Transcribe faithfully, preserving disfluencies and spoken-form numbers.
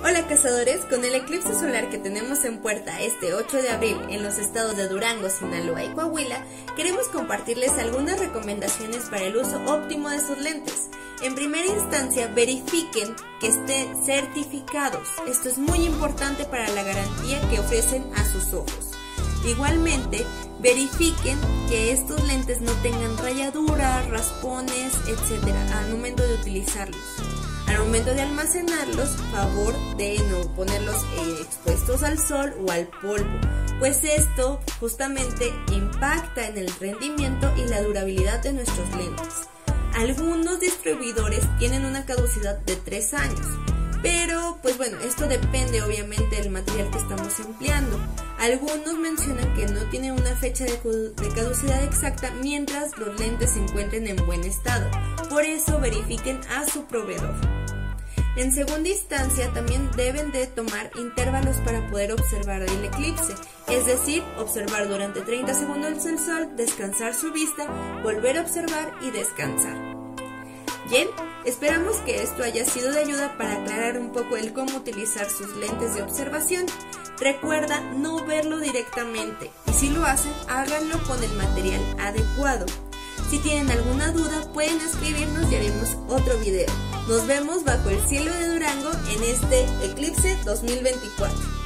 Hola cazadores, con el eclipse solar que tenemos en puerta este ocho de abril en los estados de Durango, Sinaloa y Coahuila, queremos compartirles algunas recomendaciones para el uso óptimo de sus lentes. En primera instancia, verifiquen que estén certificados. Esto es muy importante para la garantía que ofrecen a sus ojos. Igualmente, verifiquen que estos lentes no tengan rayaduras, raspones, etcétera al momento de utilizarlos. Al momento de almacenarlos, favor de no ponerlos eh, expuestos al sol o al polvo, pues esto justamente impacta en el rendimiento y la durabilidad de nuestros lentes. Algunos distribuidores tienen una caducidad de tres años, pero pues bueno, esto depende obviamente del material que estamos empleando. Algunos mencionan que no tiene una fecha de caducidad exacta mientras los lentes se encuentren en buen estado, por eso verifiquen a su proveedor. En segunda instancia, también deben de tomar intervalos para poder observar el eclipse, es decir, observar durante treinta segundos el sol, descansar su vista, volver a observar y descansar. Bien, esperamos que esto haya sido de ayuda para aclarar un poco el cómo utilizar sus lentes de observación. Recuerda no verlo directamente y si lo hacen, háganlo con el material adecuado. Si tienen alguna duda, pueden escribirnos y haremos otro video. Nos vemos bajo el cielo de Durango en este eclipse dos mil veinticuatro.